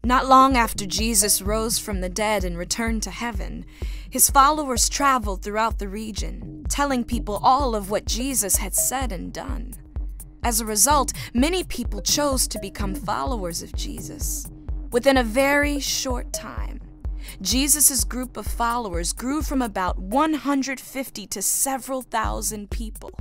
Not long after Jesus rose from the dead and returned to heaven, his followers traveled throughout the region, telling people all of what Jesus had said and done. As a result, many people chose to become followers of Jesus. Within a very short time, Jesus' group of followers grew from about 150 to several thousand people.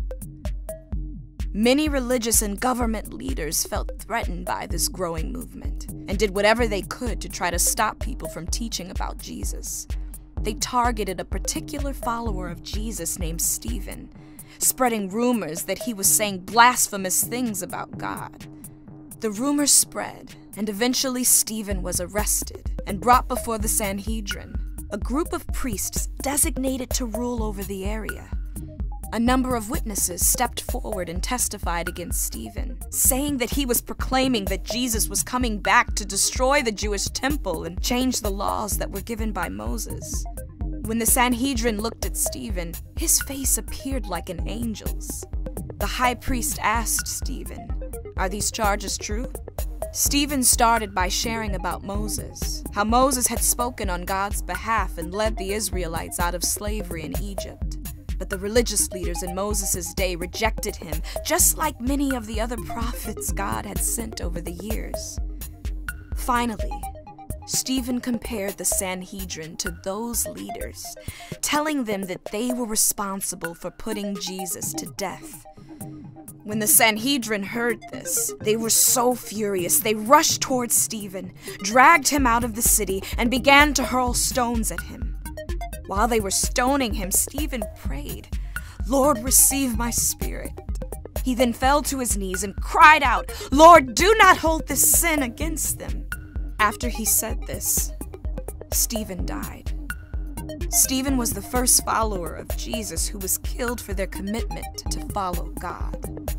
Many religious and government leaders felt threatened by this growing movement and did whatever they could to try to stop people from teaching about Jesus. They targeted a particular follower of Jesus named Stephen, spreading rumors that he was saying blasphemous things about God. The rumors spread, and eventually Stephen was arrested and brought before the Sanhedrin, a group of priests designated to rule over the area. A number of witnesses stepped forward and testified against Stephen, saying that he was proclaiming that Jesus was coming back to destroy the Jewish temple and change the laws that were given by Moses. When the Sanhedrin looked at Stephen, his face appeared like an angel's. The high priest asked Stephen, "Are these charges true?" Stephen started by sharing about Moses, how Moses had spoken on God's behalf and led the Israelites out of slavery in Egypt. But the religious leaders in Moses' day rejected him, just like many of the other prophets God had sent over the years. Finally, Stephen compared the Sanhedrin to those leaders, telling them that they were responsible for putting Jesus to death. When the Sanhedrin heard this, they were so furious they rushed towards Stephen, dragged him out of the city, and began to hurl stones at him. While they were stoning him, Stephen prayed, "Lord, receive my spirit." He then fell to his knees and cried out, "Lord, do not hold this sin against them." After he said this, Stephen died. Stephen was the first follower of Jesus who was killed for their commitment to follow God.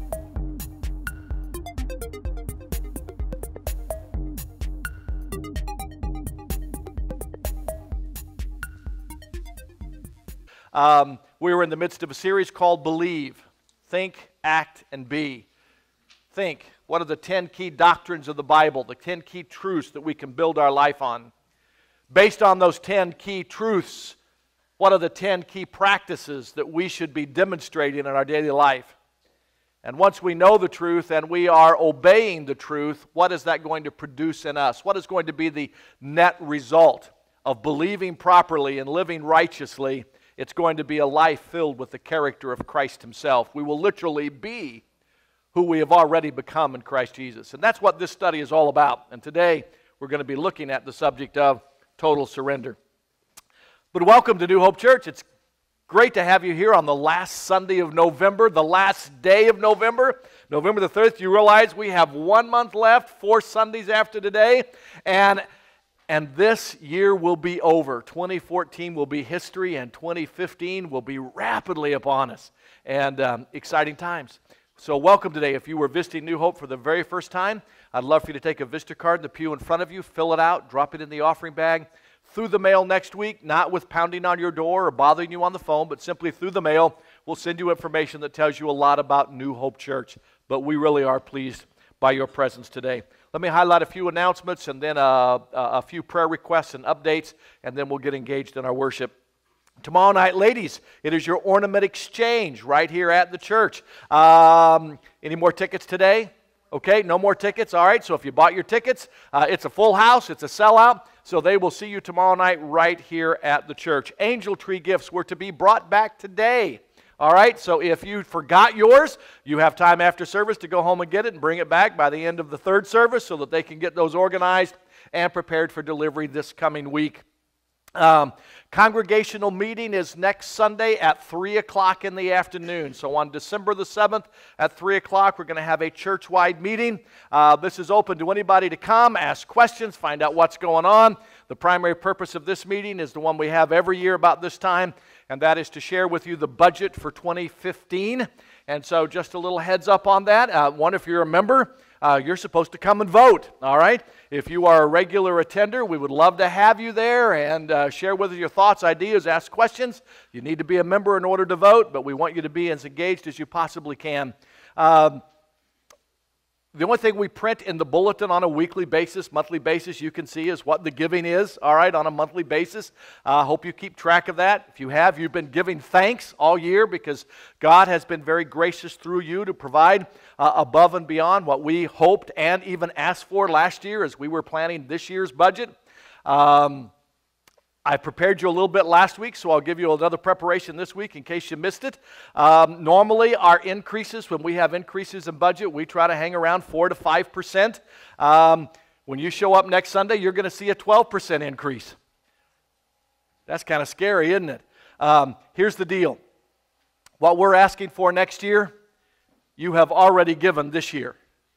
We were in the midst of a series called Believe, Think, Act, and Be. Think, what are the 10 key doctrines of the Bible, the 10 key truths that we can build our life on? Based on those 10 key truths, what are the 10 key practices that we should be demonstrating in our daily life? And once we know the truth and we are obeying the truth, what is that going to produce in us? What is going to be the net result of believing properly and living righteously? It's going to be a life filled with the character of Christ himself. We will literally be who we have already become in Christ Jesus. And that's what this study is all about. And today we're going to be looking at the subject of total surrender. But welcome to New Hope Church. It's great to have you here on the last Sunday of November, the last day of November. November the 3rd, you realize we have 1 month left, 4 Sundays after today. And this year will be over. 2014 will be history, and 2015 will be rapidly upon us. And exciting times. So welcome today. If you were visiting New Hope for the very first time, I'd love for you to take a visitor card in the pew in front of you, fill it out, drop it in the offering bag, through the mail next week, not with pounding on your door or bothering you on the phone, but simply through the mail. We'll send you information that tells you a lot about New Hope Church. But we really are pleased by your presence today. Let me highlight a few announcements and then a few prayer requests and updates, and then we'll get engaged in our worship. Tomorrow night, ladies, it is your ornament exchange right here at the church. Any more tickets today? Okay, no more tickets. All right, so if you bought your tickets, it's a full house, it's a sellout. So they will see you tomorrow night right here at the church. Angel Tree gifts were to be brought back today. All right, so if you forgot yours, you have time after service to go home and get it and bring it back by the end of the 3rd service so that they can get those organized and prepared for delivery this coming week. Congregational meeting is next Sunday at 3 o'clock in the afternoon. So on December the 7th at 3 o'clock, we're going to have a church-wide meeting. This is open to anybody to come, ask questions, find out what's going on. The primary purpose of this meeting is the one we have every year about this time, and that is to share with you the budget for 2015. And so just a little heads up on that. One, if you're a member, you're supposed to come and vote, all right? If you are a regular attender, we would love to have you there and share with us your thoughts, ideas, ask questions. You need to be a member in order to vote, but we want you to be as engaged as you possibly can. The only thing we print in the bulletin on a weekly basis, monthly basis, you can see is what the giving is, all right, on a monthly basis. I hope you keep track of that. If you have, you've been giving thanks all year because God has been very gracious through you to provide above and beyond what we hoped and even asked for last year as we were planning this year's budget. I prepared you a little bit last week, so I'll give you another preparation this week in case you missed it. Normally, our increases, when we have increases in budget, we try to hang around 4 to 5%. When you show up next Sunday, you're going to see a 12% increase. That's kind of scary, isn't it? Here's the deal. What we're asking for next year, you have already given this year.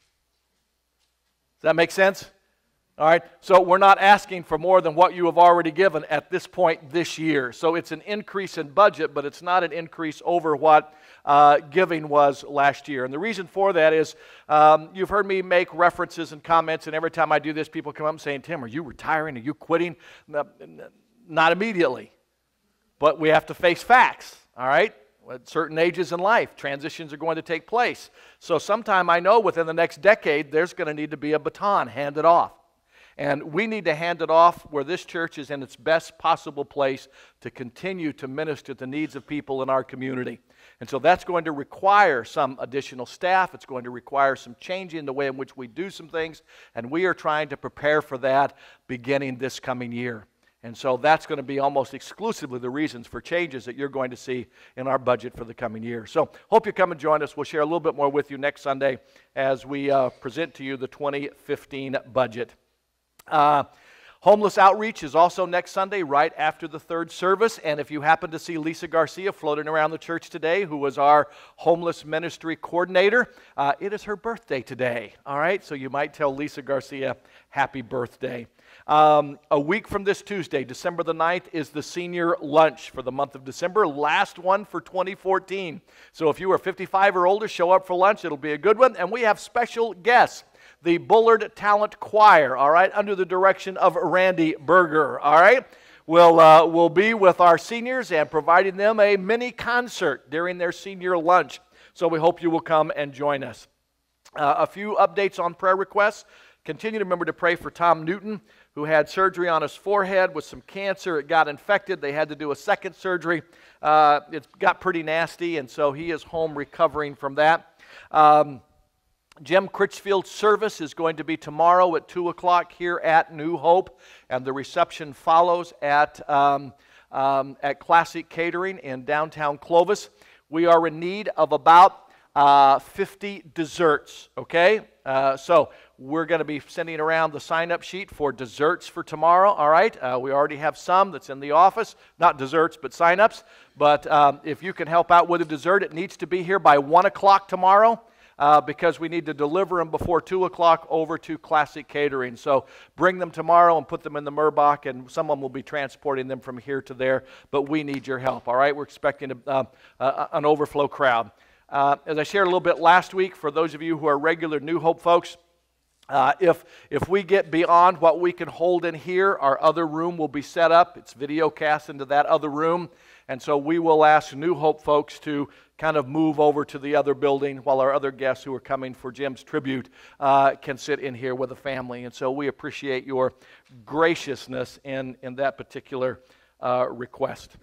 Does that make sense? All right, so we're not asking for more than what you have already given at this point this year. So it's an increase in budget, but it's not an increase over what giving was last year. And the reason for that is you've heard me make references and comments, and every time I do this, people come up and saying, Tim, are you retiring? Are you quitting? Not immediately, but we have to face facts, all right? At certain ages in life, transitions are going to take place. So sometime I know within the next decade, there's going to need to be a baton handed off. And we need to hand it off where this church is in its best possible place to continue to minister to the needs of people in our community. And so that's going to require some additional staff. It's going to require some change in the way in which we do some things. And we are trying to prepare for that beginning this coming year. And so that's going to be almost exclusively the reasons for changes that you're going to see in our budget for the coming year. So hope you come and join us. We'll share a little bit more with you next Sunday as we present to you the 2015 budget. Homeless outreach is also next Sunday right after the third service, and if you happen to see Lisa Garcia floating around the church today, who was our homeless ministry coordinator, it is her birthday today, all right? So you might tell Lisa Garcia happy birthday. A week from this Tuesday, December the 9th, is the senior lunch for the month of December, last one for 2014. So if you are 55 or older, show up for lunch. It'll be a good one, and we have special guests. The Bullard Talent Choir, all right, under the direction of Randy Berger, all right, will be with our seniors and providing them a mini concert during their senior lunch. So we hope you will come and join us. A few updates on prayer requests. Continue to remember to pray for Tom Newton, who had surgery on his forehead with some cancer. It got infected. They had to do a second surgery. It got pretty nasty, and so he is home recovering from that. Jim Critchfield's service is going to be tomorrow at 2 o'clock here at New Hope, and the reception follows at Classic Catering in downtown Clovis. We are in need of about 50 desserts, okay? So we're going to be sending around the sign-up sheet for desserts for tomorrow, all right? We already have some that's in the office, not desserts, but sign-ups. But if you can help out with a dessert, it needs to be here by 1 o'clock tomorrow. Because we need to deliver them before 2 o'clock over to Classic Catering. So bring them tomorrow and put them in the Merbach, and someone will be transporting them from here to there. But we need your help, all right? We're expecting an overflow crowd. As I shared a little bit last week, for those of you who are regular New Hope folks, if we get beyond what we can hold in here, our other room will be set up. It's video cast into that other room. And so we will ask New Hope folks to kind of move over to the other building while our other guests who are coming for Jim's tribute can sit in here with the family. And so we appreciate your graciousness in that particular request.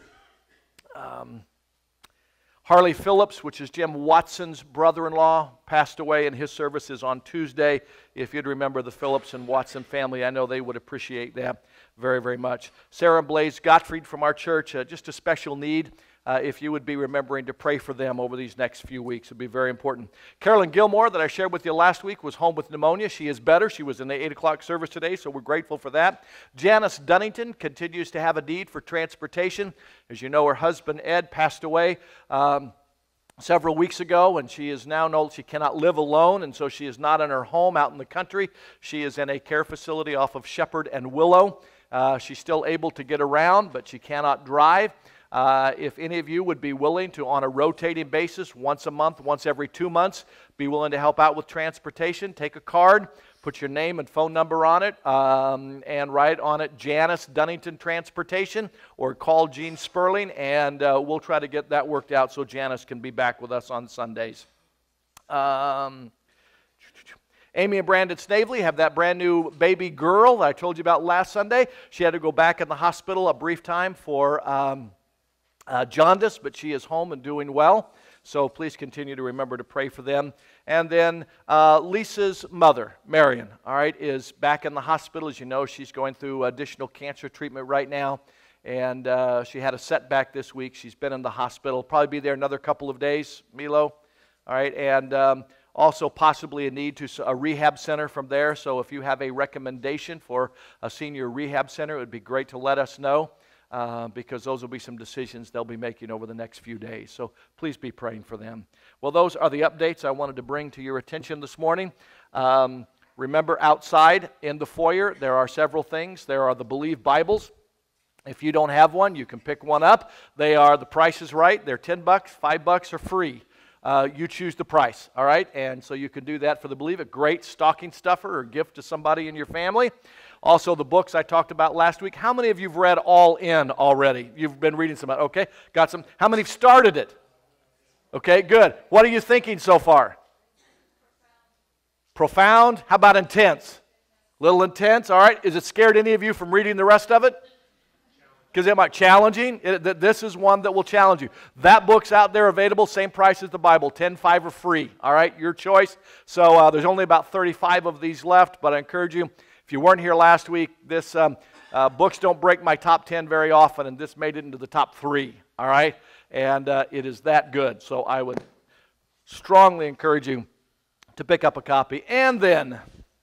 Harley Phillips, which is Jim Watson's brother-in-law, passed away, and his service is on Tuesday. If you'd remember the Phillips and Watson family, I know they would appreciate that very, very much. Sarah and Blaze Gottfried from our church, just a special need. If you would be remembering to pray for them over these next few weeks, it would be very important. Carolyn Gilmore, that I shared with you last week, was home with pneumonia. She is better. She was in the 8 o'clock service today, so we're grateful for that. Janice Dunnington continues to have a need for transportation. As you know, her husband, Ed, passed away several weeks ago, and she is now known she cannot live alone, and so she is not in her home out in the country. She is in a care facility off of Shepherd and Willow. She's still able to get around, but she cannot drive. If any of you would be willing to, on a rotating basis, once a month, once every 2 months, be willing to help out with transportation, take a card, put your name and phone number on it, and write on it Janice Dunnington Transportation, or call Gene Sperling, and we'll try to get that worked out so Janice can be back with us on Sundays. Amy and Brandon Snavely have that brand new baby girl that I told you about last Sunday. She had to go back in the hospital a brief time for jaundice, but she is home and doing well. So please continue to remember to pray for them. And then Lisa's mother, Marion, all right, is back in the hospital. As you know, she's going through additional cancer treatment right now. And she had a setback this week. She's been in the hospital. Probably be there another couple of days, Milo. All right, and also possibly a need to a rehab center from there. So if you have a recommendation for a senior rehab center, it would be great to let us know. Because those will be some decisions they'll be making over the next few days. So please be praying for them. Well, those are the updates I wanted to bring to your attention this morning. Remember, outside in the foyer, there are several things. There are the Believe Bibles. If you don't have one, you can pick one up. The price is right. They're $10, $5 are free. You choose the price, all right? And so you can do that for the Believe, a great stocking stuffer or gift to somebody in your family. Also, the books I talked about last week. How many of you have read All In already? You've been reading some, okay? Got some. How many have started it? Okay, good. What are you thinking so far? Profound. How about intense? Little intense, all right? Is it scared any of you from reading the rest of it? Because it might challenging. This is one that will challenge you. That book's out there available, same price as the Bible, $10, $5 are free. All right, your choice. So there's only about 35 of these left, but I encourage you, if you weren't here last week, this books don't break my top 10 very often, and this made it into the top 3. All right, and it is that good. So I would strongly encourage you to pick up a copy, and then.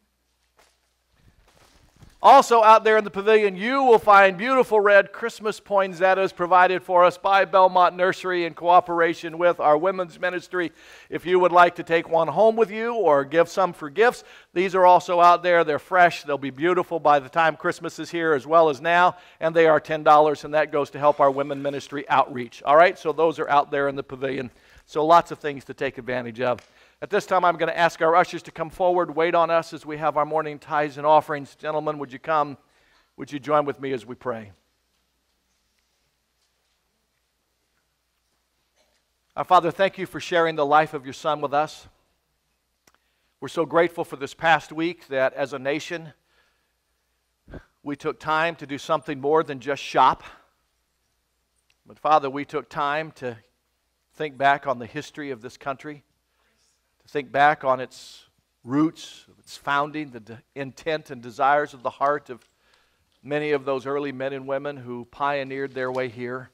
Also out there in the pavilion, you will find beautiful red Christmas poinsettias provided for us by Belmont Nursery in cooperation with our women's ministry. If you would like to take one home with you or give some for gifts, these are also out there. They're fresh. They'll be beautiful by the time Christmas is here as well as now, and they are $10, and that goes to help our women ministry outreach. All right, so those are out there in the pavilion. So lots of things to take advantage of. At this time, I'm going to ask our ushers to come forward, wait on us as we have our morning tithes and offerings. Gentlemen, would you come? Would you join with me as we pray? Our Father, thank you for sharing the life of your Son with us. We're so grateful for this past week that as a nation, we took time to do something more than just shop. But Father, we took time to think back on the history of this country. Think back on its roots, its founding, the intent and desires of the heart of many of those early men and women who pioneered their way here.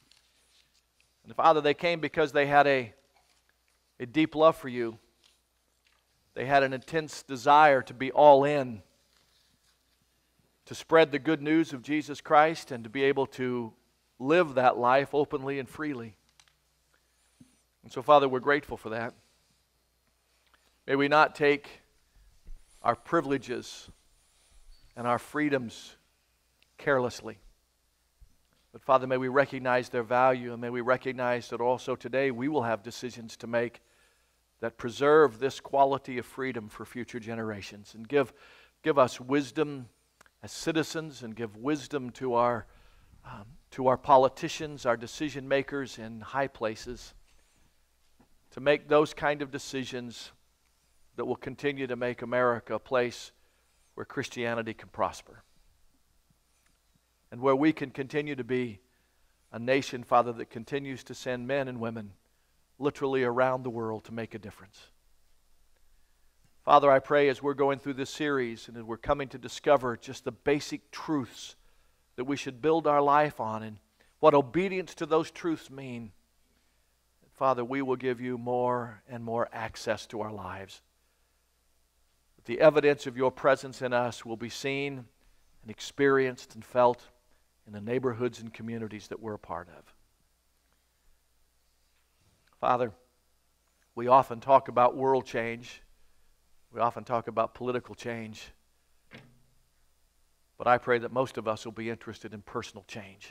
And Father, they came because they had a deep love for you. They had an intense desire to be all in, to spread the good news of Jesus Christ and to be able to live that life openly and freely. And so, Father, we're grateful for that. May we not take our privileges and our freedoms carelessly. But Father, may we recognize their value, and may we recognize that also today we will have decisions to make that preserve this quality of freedom for future generations. And give us wisdom as citizens, and give wisdom to our politicians, our decision makers in high places, to make those kind of decisions that will continue to make America a place where Christianity can prosper. And where we can continue to be a nation, Father, that continues to send men and women literally around the world to make a difference. Father, I pray as we're going through this series and as we're coming to discover just the basic truths that we should build our life on and what obedience to those truths mean, Father, we will give you more and more access to our lives. The evidence of your presence in us will be seen and experienced and felt in the neighborhoods and communities that we're a part of. Father, we often talk about world change. We often talk about political change. But I pray that most of us will be interested in personal change.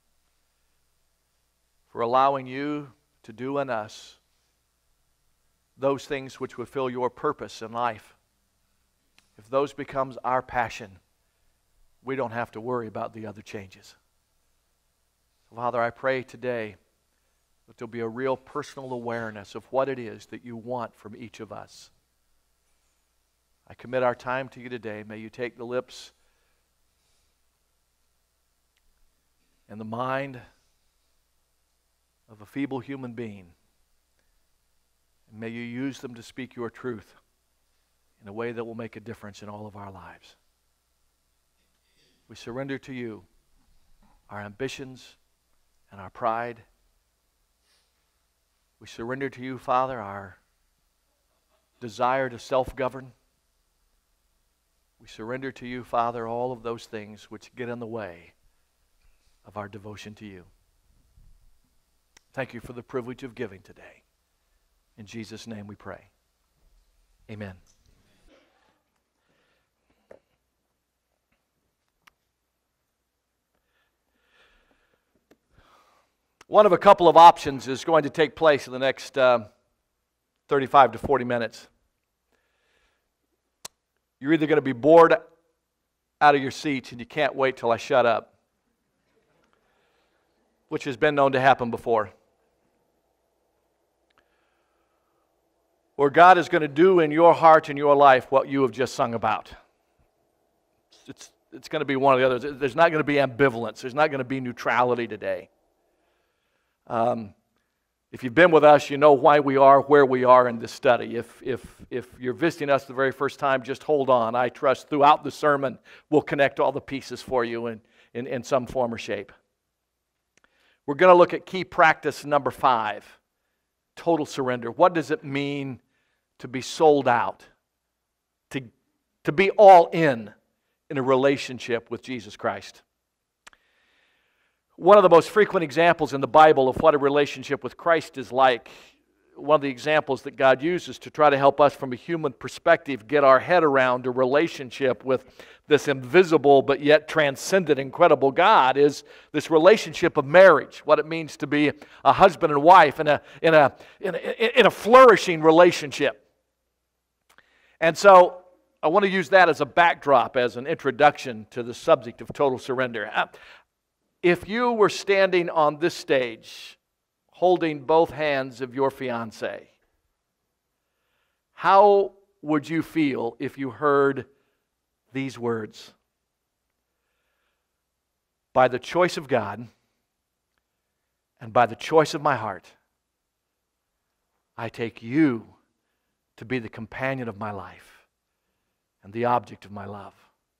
For allowing you to do in us those things which would fill your purpose in life. If those becomes our passion, we don't have to worry about the other changes. Father, I pray today that there'll be a real personal awareness of what it is that you want from each of us. I commit our time to you today. May you take the lips and the mind of a feeble human being, and may you use them to speak your truth in a way that will make a difference in all of our lives. We surrender to you our ambitions and our pride. We surrender to you, Father, our desire to self-govern. We surrender to you, Father, all of those things which get in the way of our devotion to you. Thank you for the privilege of giving today. In Jesus' name we pray. Amen. One of a couple of options is going to take place in the next 35 to 40 minutes. You're either going to be bored out of your seats and you can't wait till I shut up, which has been known to happen before. Or God is going to do in your heart and your life what you have just sung about. It's going to be one or the other. There's not going to be ambivalence. There's not going to be neutrality today. If you've been with us, you know why we are where we are in this study. If you're visiting us the very first time, just hold on. I trust throughout the sermon we'll connect all the pieces for you in some form or shape. We're going to look at key practice number 5, total surrender. What does it mean to be sold out, to be all in a relationship with Jesus Christ? One of the most frequent examples in the Bible of what a relationship with Christ is like, one of the examples that God uses to try to help us from a human perspective get our head around a relationship with this invisible but yet transcendent, incredible God, is this relationship of marriage, what it means to be a husband and wife in a flourishing relationship. And so I want to use that as a backdrop, as an introduction to the subject of total surrender. If you were standing on this stage holding both hands of your fiancé, how would you feel if you heard these words? By the choice of God and by the choice of my heart, I take you to be the companion of my life and the object of my love.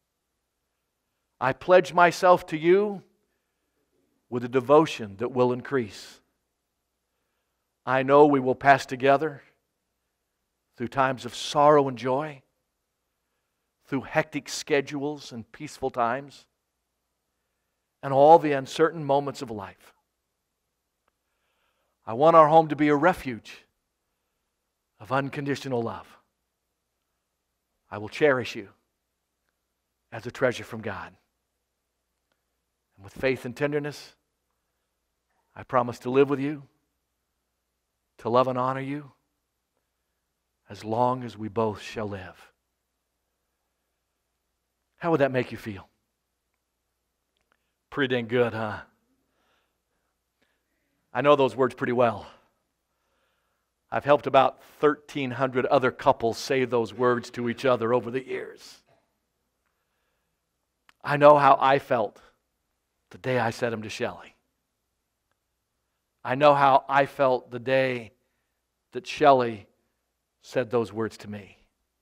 I pledge myself to you with a devotion that will increase. I know we will pass together through times of sorrow and joy, through hectic schedules and peaceful times, and all the uncertain moments of life. I want our home to be a refuge of unconditional love. I will cherish you as a treasure from God. And with faith and tenderness, I promise to live with you, to love and honor you, as long as we both shall live. How would that make you feel? Pretty dang good, huh? I know those words pretty well. I've helped about 1,300 other couples say those words to each other over the years. I know how I felt the day I said them to Shelley. I know how I felt the day that Shelley said those words to me.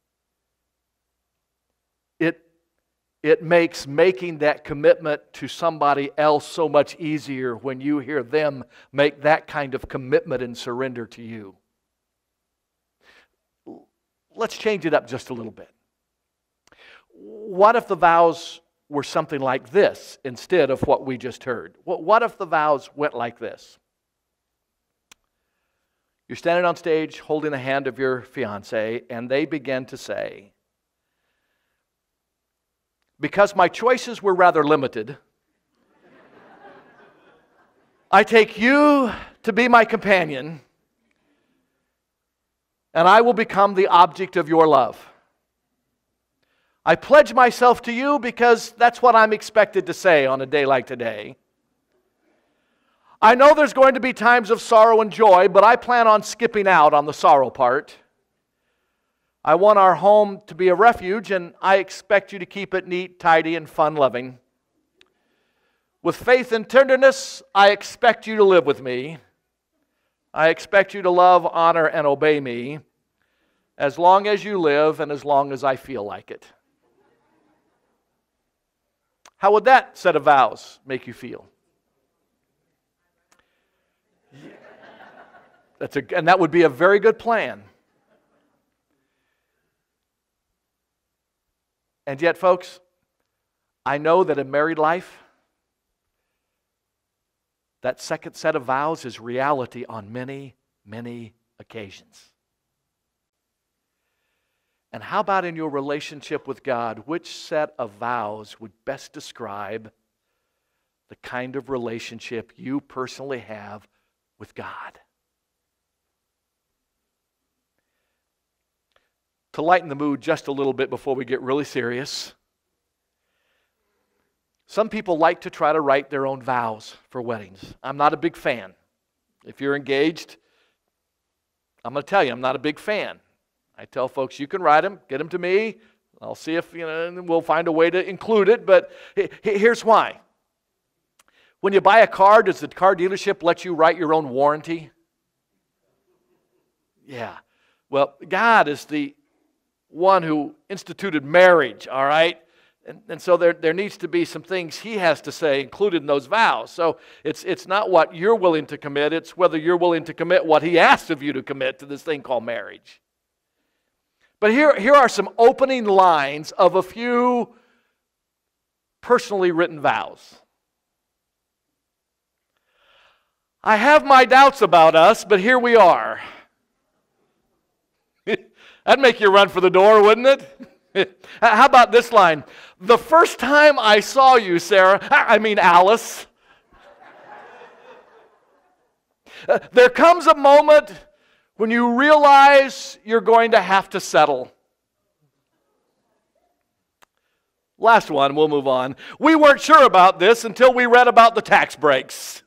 It makes making that commitment to somebody else so much easier when you hear them make that kind of commitment and surrender to you. Let's change it up just a little bit. What if the vows were something like this instead of what we just heard? What if the vows went like this? You're standing on stage holding the hand of your fiancé, and they begin to say, because my choices were rather limited, I take you to be my companion, and I will become the object of your love. I pledge myself to you because that's what I'm expected to say on a day like today. I know there's going to be times of sorrow and joy, but I plan on skipping out on the sorrow part. I want our home to be a refuge, and I expect you to keep it neat, tidy, and fun-loving. With faith and tenderness, I expect you to live with me. I expect you to love, honor, and obey me as long as you live and as long as I feel like it. How would that set of vows make you feel? And that would be a very good plan. And yet, folks, I know that in married life, that second set of vows is reality on many, many occasions. And how about in your relationship with God? Which set of vows would best describe the kind of relationship you personally have with God? To lighten the mood just a little bit before we get really serious, some people like to try to write their own vows for weddings. I'm not a big fan. If you're engaged, I'm going to tell you, I'm not a big fan. I tell folks, you can write them, get them to me. I'll see if, we'll find a way to include it, but here's why. When you buy a car, does the car dealership let you write your own warranty? Yeah. Well, God is the one who instituted marriage, all right? And so there needs to be some things He has to say included in those vows. So it's not what you're willing to commit, it's whether you're willing to commit what He asks of you to commit to this thing called marriage. But here are some opening lines of a few personally written vows. I have my doubts about us, but here we are. That'd make you run for the door, wouldn't it? How about this line? The first time I saw you, Alice, there comes a moment when you realize you're going to have to settle. Last one, we'll move on. We weren't sure about this until we read about the tax breaks.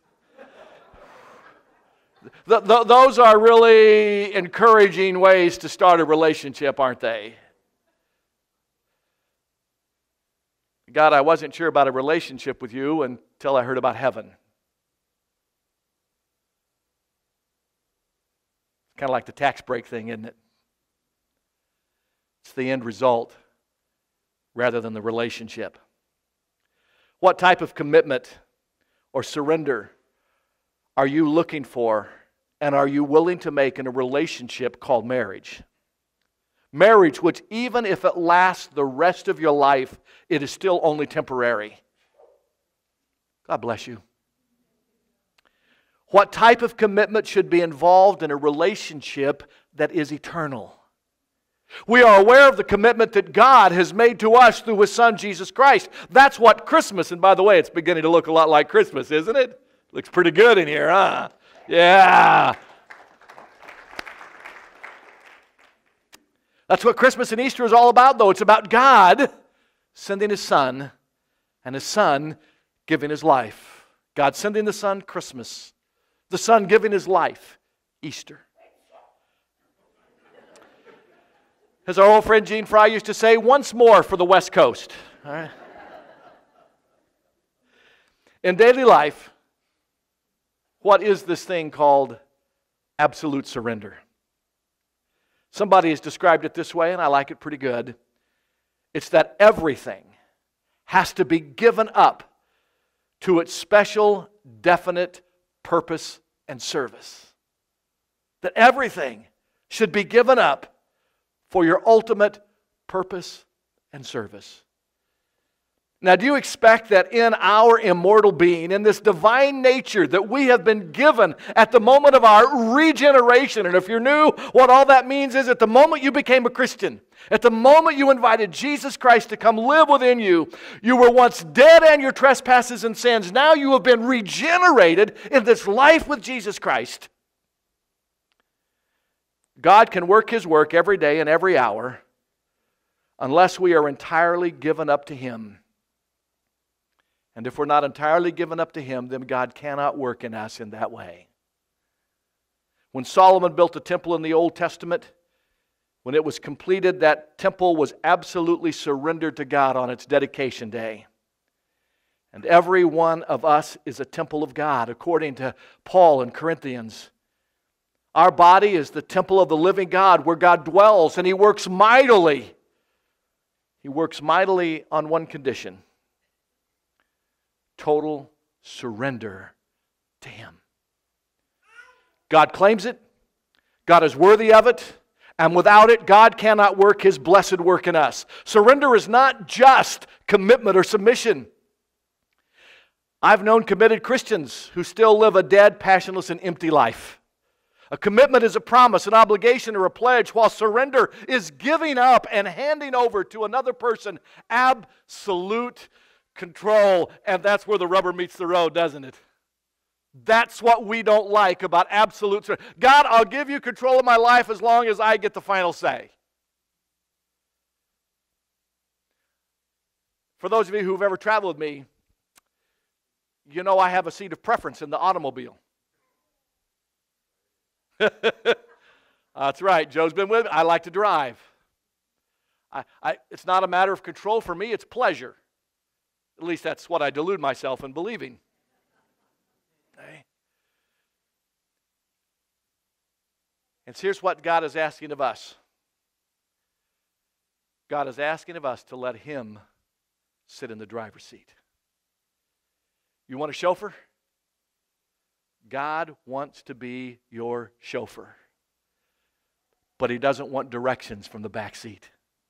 Those are really encouraging ways to start a relationship, aren't they? God, I wasn't sure about a relationship with you until I heard about heaven. Kind of like the tax break thing, isn't it? It's the end result rather than the relationship. What type of commitment or surrender are you looking for, and are you willing to make in a relationship called marriage? Marriage, which even if it lasts the rest of your life, it is still only temporary. God bless you. What type of commitment should be involved in a relationship that is eternal? We are aware of the commitment that God has made to us through His Son, Jesus Christ. That's what Christmas, and by the way, it's beginning to look a lot like Christmas, isn't it? Looks pretty good in here, huh? Yeah. That's what Christmas and Easter is all about, though. It's about God sending His Son, and His Son giving His life. God sending the Son, Christmas. The Son giving His life, Easter. As our old friend Gene Fry used to say, once more for the West Coast. All right? In daily life, what is this thing called absolute surrender? Somebody has described it this way, and I like it pretty good. It's that everything has to be given up to its special, definite purpose and service. That everything should be given up for your ultimate purpose and service. Now, do you expect that in our immortal being, in this divine nature that we have been given at the moment of our regeneration, and if you're new, what all that means is at the moment you became a Christian, at the moment you invited Jesus Christ to come live within you, you were once dead in your trespasses and sins. Now you have been regenerated in this life with Jesus Christ. God can work His work every day and every hour unless we are entirely given up to Him. And if we're not entirely given up to Him, then God cannot work in us in that way. When Solomon built the temple in the Old Testament, When it was completed, that temple was absolutely surrendered to God on its dedication day. And every one of us is a temple of God, according to Paul in Corinthians. Our body is the temple of the living God, where God dwells, and He works mightily. He works mightily on one condition: total surrender to Him. God claims it. God is worthy of it. And without it, God cannot work His blessed work in us. Surrender is not just commitment or submission. I've known committed Christians who still live a dead, passionless, and empty life. A commitment is a promise, an obligation, or a pledge, while surrender is giving up and handing over to another person absolute control. And that's where the rubber meets the road, doesn't it? That's what we don't like about absolute surrender. God, I'll give you control of my life as long as I get the final say. For those of you who've ever traveled with me, you know I have a seat of preference in the automobile. That's right. Joe's been with me. I like to drive. It's not a matter of control for me. It's pleasure. At least that's what I delude myself in believing. Okay. And here's what God is asking of us. God is asking of us to let Him sit in the driver's seat. You want a chauffeur? God wants to be your chauffeur. But He doesn't want directions from the back seat.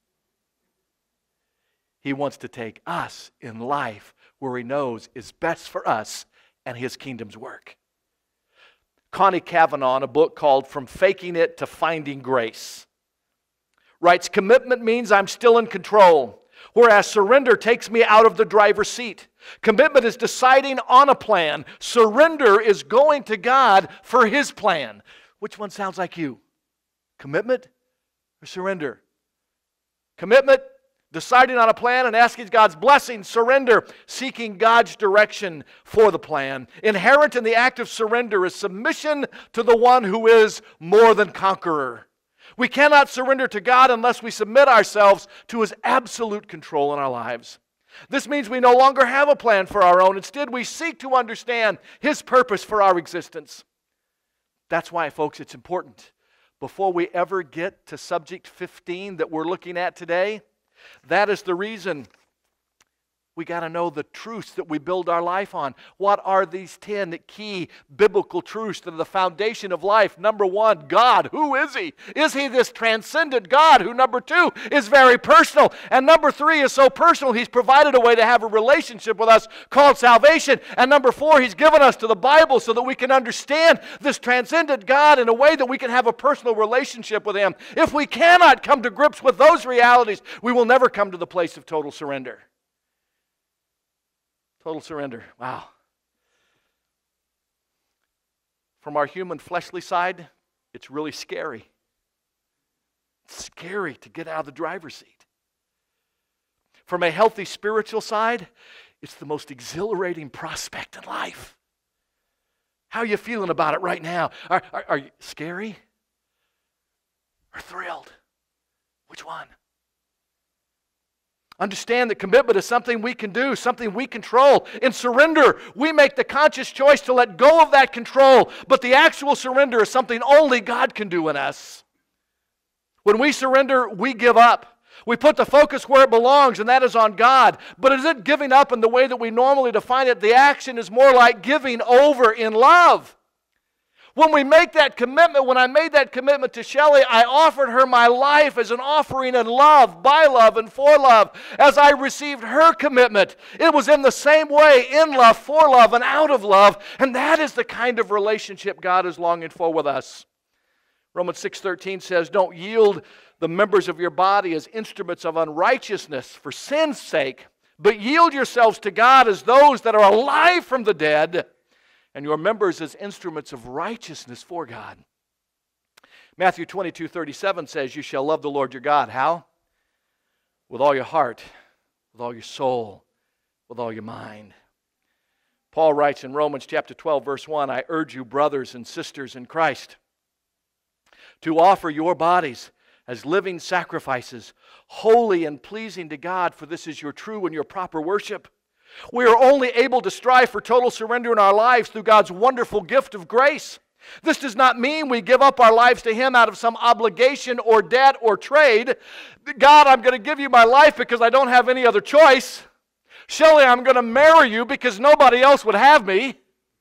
He wants to take us in life where He knows is best for us and His kingdom's work. Connie Kavanaugh, in a book called From Faking It to Finding Grace, writes, commitment means I'm still in control, whereas surrender takes me out of the driver's seat. Commitment is deciding on a plan. Surrender is going to God for His plan. Which one sounds like you? Commitment or surrender? Commitment, deciding on a plan and asking God's blessing. Surrender, seeking God's direction for the plan. Inherent in the act of surrender is submission to the one who is more than conqueror. We cannot surrender to God unless we submit ourselves to His absolute control in our lives. This means we no longer have a plan for our own. Instead, we seek to understand His purpose for our existence. That's why, folks, it's important. Before we ever get to subject 15 that we're looking at today, that is the reason we got to know the truths that we build our life on. What are these 10 key biblical truths that are the foundation of life? Number one, God. Who is He? Is He this transcendent God who, number two, is very personal? And number three is so personal, He's provided a way to have a relationship with us called salvation. And number four, He's given us to the Bible so that we can understand this transcendent God in a way that we can have a personal relationship with Him. If we cannot come to grips with those realities, we will never come to the place of total surrender. Total surrender. Wow. From our human fleshly side, it's really scary. It's scary to get out of the driver's seat. From a healthy spiritual side, it's the most exhilarating prospect in life. How are you feeling about it right now? Are you scary or thrilled? Which one? Understand that commitment is something we can do, something we control. In surrender, we make the conscious choice to let go of that control, but the actual surrender is something only God can do in us. When we surrender, we give up. We put the focus where it belongs, and that is on God. But is it giving up in the way that we normally define it? The action is more like giving over in love. When we make that commitment, when I made that commitment to Shelley, I offered her my life as an offering in love, by love, and for love. As I received her commitment, it was in the same way, in love, for love, and out of love. And that is the kind of relationship God is longing for with us. Romans 6:13 says, don't yield the members of your body as instruments of unrighteousness for sin's sake, but yield yourselves to God as those that are alive from the dead, and your members as instruments of righteousness for God. Matthew 22:37 says, you shall love the Lord your God. How? With all your heart, with all your soul, with all your mind. Paul writes in Romans chapter 12, verse 1, I urge you, brothers and sisters in Christ, to offer your bodies as living sacrifices, holy and pleasing to God, for this is your true and your proper worship. We are only able to strive for total surrender in our lives through God's wonderful gift of grace. This does not mean we give up our lives to Him out of some obligation or debt or trade. God, I'm going to give you my life because I don't have any other choice. Shelley, I'm going to marry you because nobody else would have me.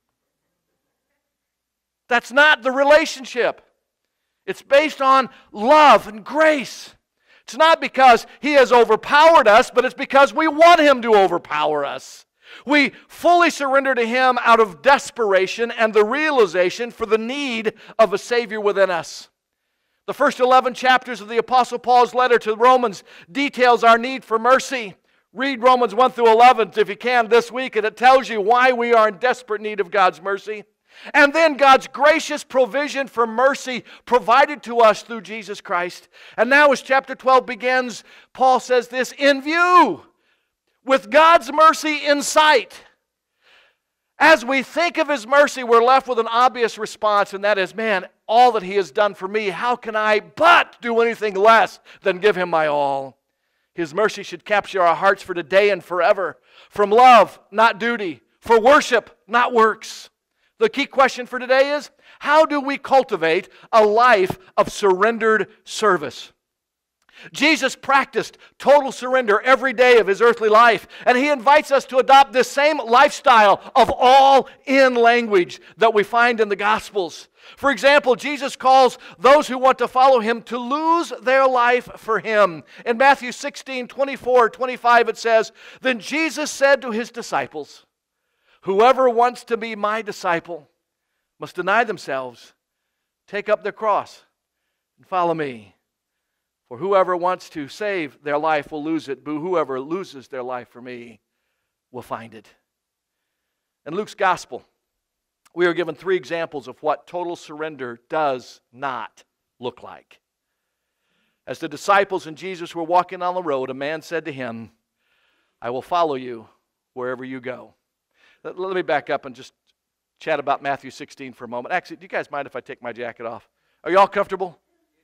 That's not the relationship. It's based on love and grace. It's not because He has overpowered us, but it's because we want Him to overpower us. We fully surrender to Him out of desperation and the realization for the need of a Savior within us. The first 11 chapters of the Apostle Paul's letter to the Romans details our need for mercy. Read Romans 1 through 11 if you can this week, and it tells you why we are in desperate need of God's mercy. And then God's gracious provision for mercy provided to us through Jesus Christ. And now as chapter 12 begins, Paul says this, in view, with God's mercy in sight. As we think of His mercy, we're left with an obvious response, and that is, man, all that He has done for me, how can I but do anything less than give Him my all? His mercy should capture our hearts for today and forever. From love, not duty. For worship, not works. The key question for today is, how do we cultivate a life of surrendered service? Jesus practiced total surrender every day of His earthly life, and He invites us to adopt this same lifestyle of all-in language that we find in the Gospels. For example, Jesus calls those who want to follow Him to lose their life for Him. In Matthew 16, 24, 25, it says, then Jesus said to His disciples, whoever wants to be my disciple must deny themselves, take up their cross, and follow me. For whoever wants to save their life will lose it, but whoever loses their life for me will find it. In Luke's Gospel, we are given 3 examples of what total surrender does not look like. As the disciples and Jesus were walking on the road, a man said to him, I will follow you wherever you go. Let me back up and just chat about Matthew 16 for a moment. Actually, do you guys mind if I take my jacket off? Are you all comfortable?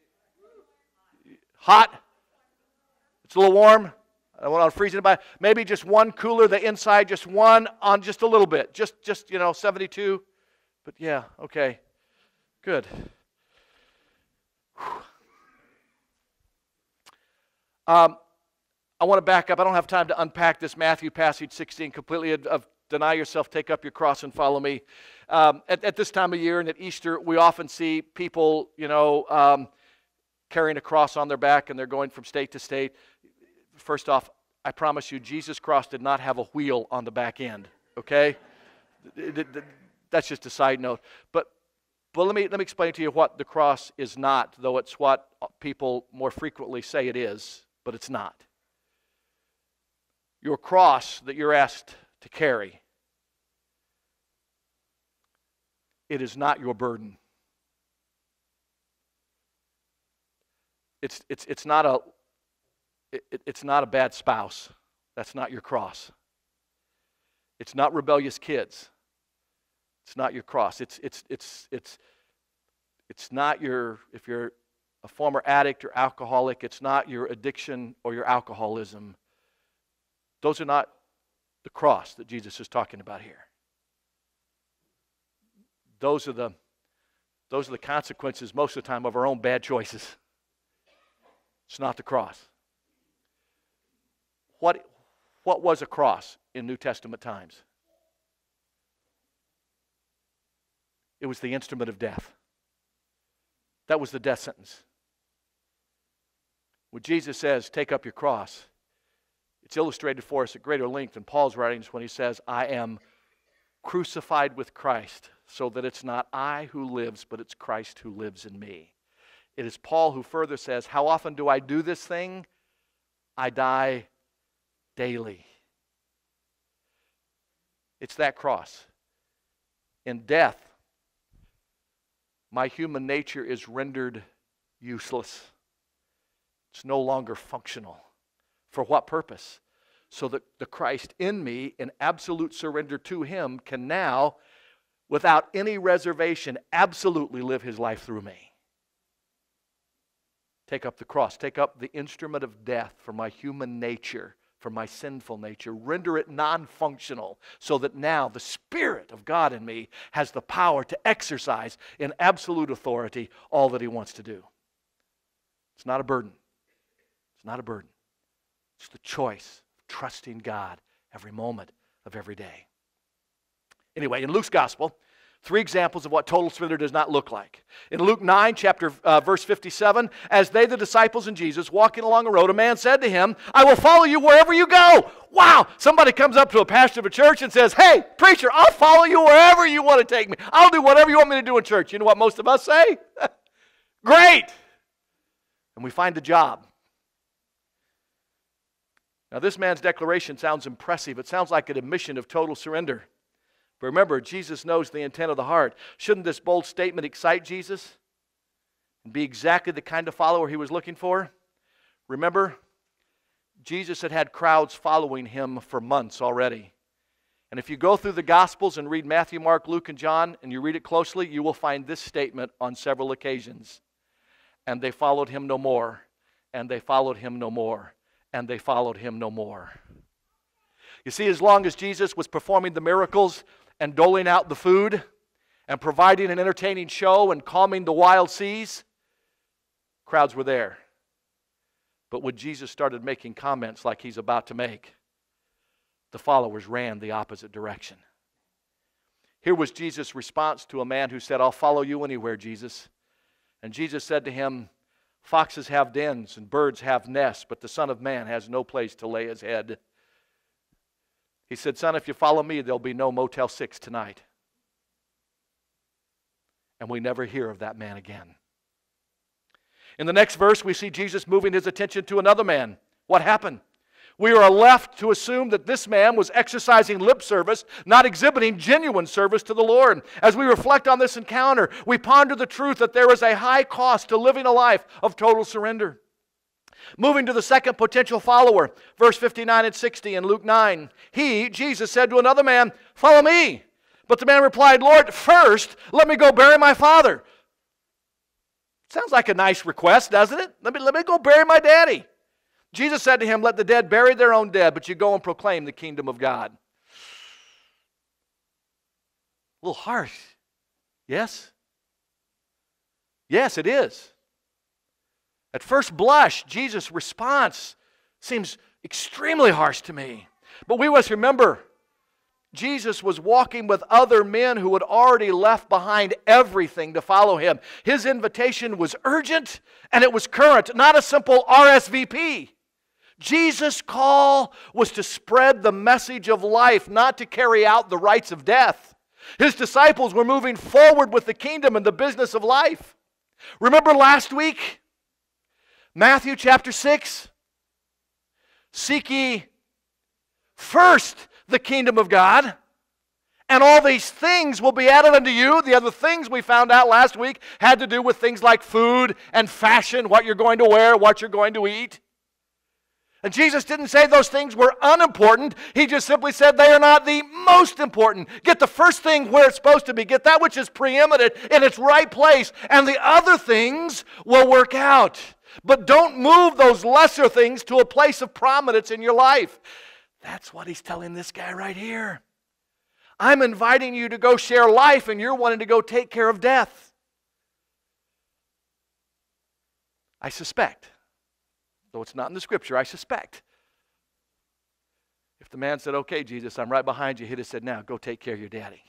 Hot? It's a little warm? I don't want to freeze anybody. Maybe just one cooler, the inside, just one on just a little bit. Just 72. But yeah, okay. Good. I want to back up. I don't have time to unpack this Matthew passage 16 completely of deny yourself, take up your cross, and follow me. At this time of year and at Easter, we often see people, carrying a cross on their back, and they're going from state to state. First off, I promise you, Jesus' cross did not have a wheel on the back end, okay? That's just a side note. But let me explain to you what the cross is not, though it's what people more frequently say it is, but it's not. Your cross that you're asked to carry, it is not your burden. It's not a bad spouse. That's not your cross. It's not rebellious kids. It's not your cross. It's not your, if you're a former addict or alcoholic, it's not your addiction or your alcoholism. Those are not the cross that Jesus is talking about here. Those are the consequences most of the time of our own bad choices. It's not the cross. What was a cross in New Testament times? It was the instrument of death. That was the death sentence. When Jesus says, take up your cross, it's illustrated for us at greater length in Paul's writings when he says, I am crucified with Christ, so that it's not I who lives, but it's Christ who lives in me. It is Paul who further says, how often do I do this thing? I die daily. It's that cross. In death, my human nature is rendered useless. It's no longer functional. For what purpose? So that the Christ in me, in absolute surrender to Him, can now, without any reservation, absolutely live His life through me. Take up the cross. Take up the instrument of death for my human nature, for my sinful nature. Render it non-functional so that now the Spirit of God in me has the power to exercise in absolute authority all that He wants to do. It's not a burden. It's not a burden. It's the choice of trusting God every moment of every day. Anyway, in Luke's gospel, 3 examples of what total surrender does not look like. In Luke 9, verse 57, as they, the disciples and Jesus, walking along a road, a man said to him, I will follow you wherever you go. Wow! Somebody comes up to a pastor of a church and says, hey, preacher, I'll follow you wherever you want to take me. I'll do whatever you want me to do in church. You know what most of us say? Great! And we find a job. Now, this man's declaration sounds impressive. It sounds like an admission of total surrender. But remember, Jesus knows the intent of the heart. Shouldn't this bold statement excite Jesus and be exactly the kind of follower He was looking for? Remember, Jesus had had crowds following Him for months already. And if you go through the Gospels and read Matthew, Mark, Luke, and John, and you read it closely, you will find this statement on several occasions. And they followed Him no more, and they followed Him no more, and they followed Him no more. You see, as long as Jesus was performing the miracles and doling out the food and providing an entertaining show and calming the wild seas, crowds were there. But when Jesus started making comments like He's about to make, the followers ran the opposite direction. Here was Jesus' response to a man who said, I'll follow you anywhere, Jesus. And Jesus said to him, foxes have dens and birds have nests, but the Son of Man has no place to lay His head. He said, son, if you follow me, there'll be no Motel 6 tonight. And we never hear of that man again. In the next verse, we see Jesus moving His attention to another man. What happened? We are left to assume that this man was exercising lip service, not exhibiting genuine service to the Lord. As we reflect on this encounter, we ponder the truth that there is a high cost to living a life of total surrender. Moving to the second potential follower, verse 59 and 60 in Luke 9. He, Jesus, said to another man, follow me. But the man replied, Lord, first let me go bury my father. Sounds like a nice request, doesn't it? Let me go bury my daddy. Jesus said to him, let the dead bury their own dead, but you go and proclaim the kingdom of God. A little harsh. Yes? Yes, it is. At first blush, Jesus' response seems extremely harsh to me. But we must remember, Jesus was walking with other men who had already left behind everything to follow Him. His invitation was urgent and it was current, not a simple RSVP. Jesus' call was to spread the message of life, not to carry out the rites of death. His disciples were moving forward with the kingdom and the business of life. Remember last week? Matthew chapter 6. Seek ye first the kingdom of God, and all these things will be added unto you. The other things we found out last week had to do with things like food and fashion, what you're going to wear, what you're going to eat. And Jesus didn't say those things were unimportant. He just simply said they are not the most important. Get the first thing where it's supposed to be. Get that which is preeminent in its right place, and the other things will work out. But don't move those lesser things to a place of prominence in your life. That's what He's telling this guy right here. I'm inviting you to go share life, and you're wanting to go take care of death. I suspect, though it's not in the Scripture, I suspect, if the man said, okay, Jesus, I'm right behind you, he'd have said, now go take care of your daddy.